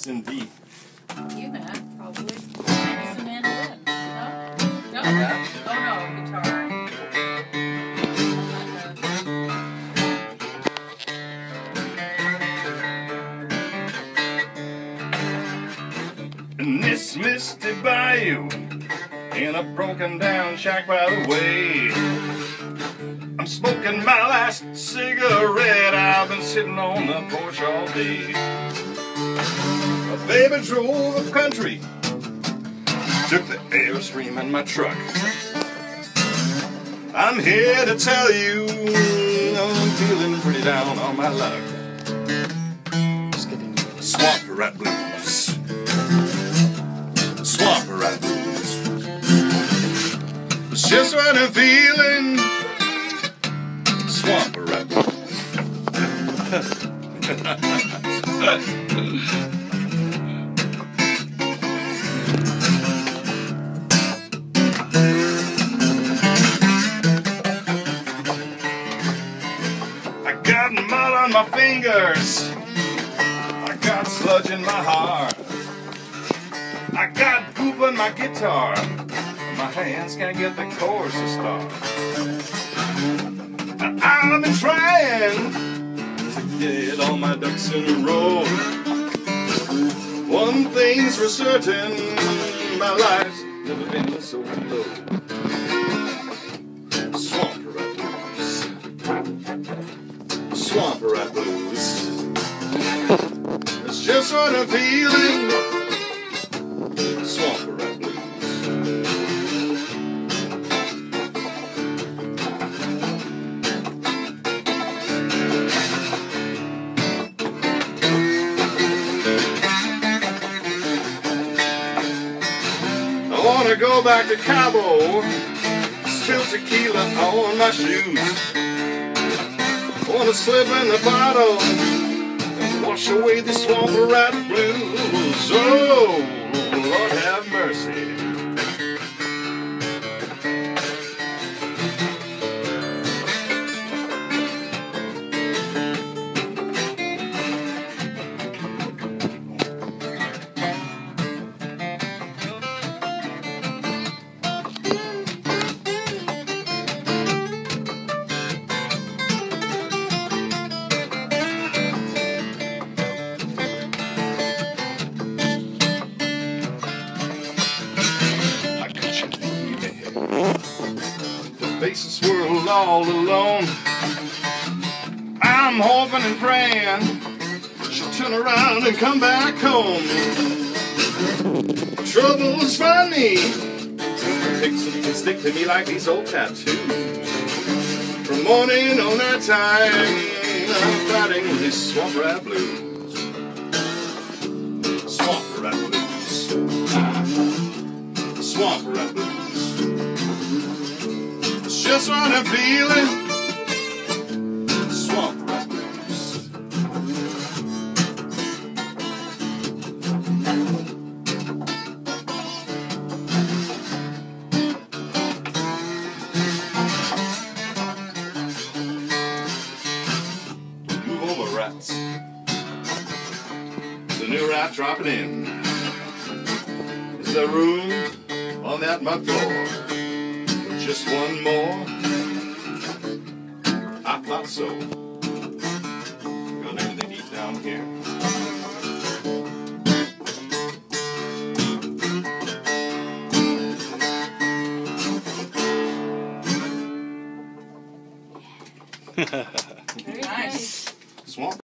Yes, indeed. You have, probably. Minus the mandolin. No? No? Oh, no, guitar. In this misty bayou, in a broken down shack by the way, I'm smoking my last cigarette. I've been sitting on the porch all day. My baby drove the country, took the Airstream in my truck. I'm here to tell you I'm feeling pretty down on my luck. Just getting swamp rat blues. Swamp rat blues. It's just what I'm feeling. Swamp rat blues. I got mud on my fingers, I got sludge in my heart, I got poop on my guitar, my hands can't get the chords to start. I've been trying to get all my ducks in a row. One thing's for certain, my life's never been so low. Swamp rat blues. Swamp rat blues. It's just what I'm feeling. Swamp rat blues. I wanna go back to Cabo, spill tequila on my shoes. I wanna slip in the bottle and wash away the swamp rat blues. Oh, Lord have mercy. The faces swirled all alone. I'm hoping and praying she'll turn around and come back home. Troubles find me, can stick to me like these old tattoos. From morning all night time, I'm fighting these swamp rat blues. Swamp rat blues. Swamp rat blues. It's just what I'm feeling. Swamp rat blues. Move over, rats. The new rat dropping in. Is there room on that mud floor? Just one more? I thought so. Got everything neat down here. Very nice. Swamp.